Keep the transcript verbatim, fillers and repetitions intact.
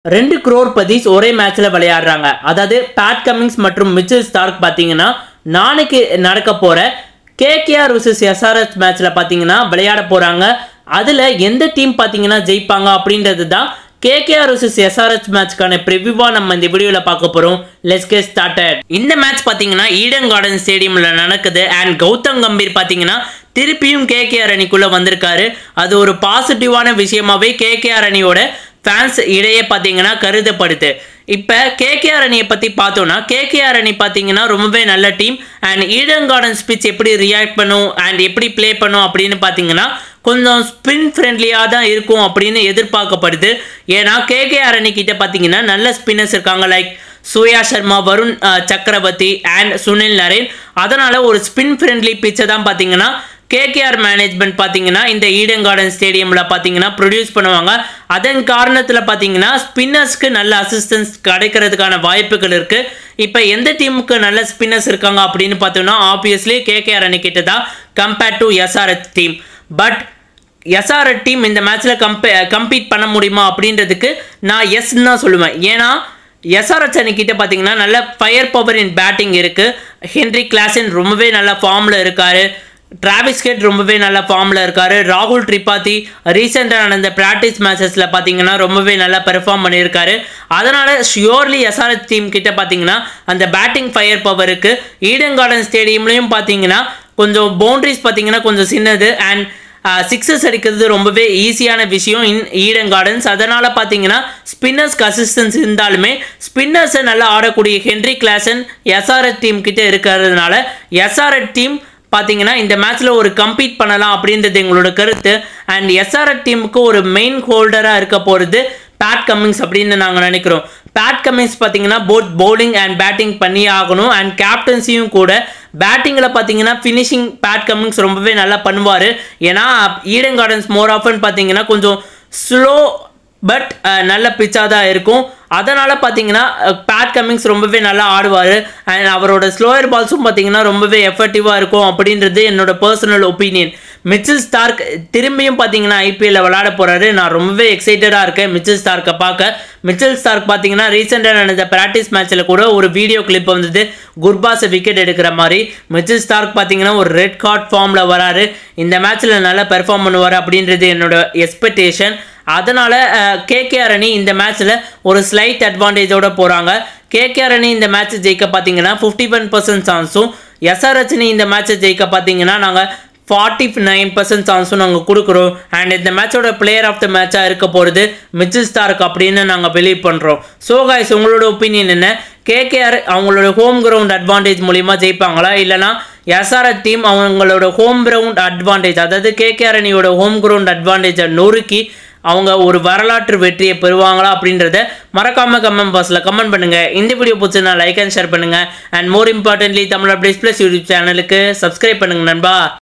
ரெண்டு crorepathies ஒரே மேட்ச்ல விளையாடுறாங்க. அதாவது பேட் கமின்ஸ் மற்றும் மிச்சல் ஸ்டார்க் பாத்தீங்கன்னா நாளைக்கு நடக்க போற K K R versus S R H மேட்ச்ல பாத்தீங்கன்னா விளையாட போறாங்க. அதுல எந்த டீம் பாத்தீங்கன்னா ஜெயிப்பாங்க அப்படின்றது தான் K K R versus S R H மேட்ச்க்கான ப்ரிவியூவா நம்ம இந்த வீடியோல பார்க்க போறோம். Let's get started. இந்த மேட்ச் பாத்தீங்கன்னா ஈடன் கார்டன் ஸ்டேடியம்ல நடக்குது. அண்ட் கௌதம் கம்பீர் பாத்தீங்கன்னா திருப்பியும் K K R அணிக்குள்ள வந்திருக்காரு. அது ஒரு பாசிட்டிவான விஷயமாவே K K R அணியோட ஃபேன்ஸ் இடையே பாத்தீங்கன்னா கருதப்படுது. இப்போ K K R அணியை பற்றி பார்த்தோன்னா K K R அணி பார்த்தீங்கன்னா ரொம்பவே நல்ல team. And Eden Garden pitch எப்படி ரியாக்ட் பண்ணும் அண்ட் எப்படி ப்ளே பண்ணும் அப்படின்னு பார்த்தீங்கன்னா கொஞ்சம் ஸ்பின் ஃப்ரெண்ட்லியாக தான் இருக்கும் அப்படின்னு எதிர்பார்க்கப்படுது. ஏன்னா K K R அணிக்கிட்ட பார்த்தீங்கன்னா நல்ல ஸ்பின்னர்ஸ் இருக்காங்க. லைக் சூர்யா சர்மா, வருண் சக்கரவர்த்தி அண்ட் சுனில் நரேன். அதனால் ஒரு ஸ்பின் ஃப்ரெண்ட்லி பிச்சை தான் பார்த்தீங்கன்னா K K R மேனேஜ்மெண்ட் பார்த்தீங்கன்னா இந்த ஈடன் கார்டன் ஸ்டேடியமில் பார்த்தீங்கன்னா ப்ரொடியூஸ் பண்ணுவாங்க. அதன் காரணத்தில் பார்த்தீங்கன்னா ஸ்பின்னர்ஸ்க்கு நல்ல அசிஸ்டன்ஸ் கிடைக்கிறதுக்கான வாய்ப்புகள் இருக்குது. இப்போ எந்த டீமுக்கு நல்ல ஸ்பின்னர்ஸ் இருக்காங்க அப்படின்னு பார்த்தோம்னா ஆப்வியஸ்லி K K R அணிக்கிட்ட தான் compared to S R H team. But S R H team இந்த மேட்ச்சில் கம்பே கம்பீட் பண்ண முடியுமா அப்படின்றதுக்கு நான் எஸ்ன்னு தான் சொல்லுவேன். ஏன்னா S R H அணிக்கிட்ட பார்த்தீங்கன்னா நல்ல ஃபயர் பவர் இன் பேட்டிங் இருக்குது. ஹென்ரி கிளாசன் ரொம்பவே நல்ல ஃபார்மில் இருக்கார். டிராவிஸ் ஹெட் ரொம்பவே நல்ல ஃபார்மில் இருக்கார். ராகுல் திரிபாதி ரீசெண்டாக நடந்த ப்ராக்டிஸ் மேட்சஸில் பார்த்தீங்கன்னா ரொம்பவே நல்லா பெர்ஃபார்ம் பண்ணியிருக்காரு. அதனால் surely S R H team கிட்ட பார்த்தீங்கன்னா அந்த பேட்டிங் ஃபயர் பவருக்கு ஈடன் கார்டன் ஸ்டேடியம்லையும் பார்த்தீங்கன்னா கொஞ்சம் பவுண்ட்ரிஸ் பார்த்தீங்கன்னா கொஞ்சம் சின்னது அண்ட் சிக்ஸஸ் அடிக்கிறது ரொம்பவே ஈஸியான விஷயம் இன் ஈடன் கார்டன்ஸ். அதனால் பார்த்தீங்கன்னா ஸ்பின்னர்ஸ்க்கு அசிஸ்டன்ஸ் இருந்தாலுமே ஸ்பின்னர்ஸை நல்லா ஆடக்கூடிய Henry Klaasen S R H team கிட்ட இருக்கிறதுனால S R H டீம் பார்த்தீங்கன்னா இந்த மேட்ச்சில் ஒரு கம்பீட் பண்ணலாம் அப்படின்றது எங்களோட கருத்து. அண்ட் S R H டீமுக்கு ஒரு மெயின் ஹோல்டராக இருக்க போகிறது பேட் கமின்ஸ் அப்படின்னு நாங்கள் நினைக்கிறோம். பேட் கமின்ஸ் பார்த்தீங்கன்னா போத் பவுலிங் அண்ட் பேட்டிங் பண்ணி ஆகணும். அண்ட் கேப்டன்சியும் கூட பேட்டிங்கில் பார்த்தீங்கன்னா ஃபினிஷிங் பேட் கமின்ஸ் ரொம்பவே நல்லா பண்ணுவார். ஏன்னா ஈடன் கார்டன்ஸ் மோர் ஆஃபன் பார்த்தீங்கன்னா கொஞ்சம் ஸ்லோ பட் நல்ல பிச்சாக தான் இருக்கும். அதனால் பார்த்தீங்கன்னா பேட் கமின்ஸ் ரொம்பவே நல்லா ஆடுவார். அண்ட் அவரோட ஸ்லோயர் பால்ஸும் பார்த்தீங்கன்னா ரொம்பவே எஃபெக்டிவாக இருக்கும் அப்படின்றது என்னோட பர்சனல் ஒப்பீனியன். மிச்சல் ஸ்டார்க் திரும்பியும் பார்த்தீங்கன்னா ஐபிஎல்ல விளையாட போகிறாரு. நான் ரொம்பவே எக்ஸைட்டடாக இருக்கேன் மிச்சல் ஸ்டார்க்கை பார்க்க. மிச்சல் ஸ்டார்க் பார்த்தீங்கன்னா ரீசெண்டாக நடந்த ப்ராக்டிஸ் மேட்ச்சில் கூட ஒரு வீடியோ கிளிப் வந்தது குர்பாஸை விக்கெட் எடுக்கிற மாதிரி. மிச்சல் ஸ்டார்க் பார்த்தீங்கன்னா ஒரு ரெட் கார்ட் ஃபார்மில் வராரு. இந்த மேட்ச்சில் நல்லா பெர்ஃபார்ம் பண்ணுவார் அப்படின்றது என்னோட எக்ஸ்பெக்டேஷன். அதனால் K K R அணி இந்த மேட்ச்சில் ஒரு ஸ்லைட் அட்வான்டேஜோடு போகிறாங்க. K K R அணி இந்த மேட்ச்சை ஜெயிக்க பார்த்தீங்கன்னா ஃபிஃப்டி ஒன் பர்சன்ட் சான்ஸும் S R H அணி இந்த மேட்ச்சை ஜெயிக்க பார்த்தீங்கன்னா நாங்கள் ஃபார்ட்டி நைன் பர்சன்ட் சான்ஸும் நாங்கள் கொடுக்குறோம். அண்ட் இந்த மேட்சோட பிளேயர் ஆஃப் த மேட்சாக இருக்க போகிறது மிச்சல் ஸ்டார்க் அப்படின்னு நாங்கள் பிலீவ் பண்ணுறோம். ஸோ காய்ஸ், உங்களோட ஒப்பீனியன் என்ன? K K R அவங்களோட ஹோம் கிரவுண்ட் அட்வான்டேஜ் மூலிமா ஜெயிப்பாங்களா, இல்லைனா S R H டீம் அவங்களோட ஹோம் கிரவுண்ட் அட்வான்டேஜ் அதாவது K K R அணியோட ஹோம் கிரவுண்ட் அட்வான்டேஜை நொறுக்கி அவங்க ஒரு வரலாற்று வெற்றியை பெறுவாங்களா அப்படின்றத மறக்காமல் கமெண்ட் பாக்ஸில் கமெண்ட் பண்ணுங்கள். இந்த வீடியோ பிடிச்சதுனா லைக் அண்ட் ஷேர் பண்ணுங்கள். And more importantly Tamil updates plus YouTube சேனலுக்கு சப்ஸ்கிரைப் பண்ணுங்கள் நண்பா.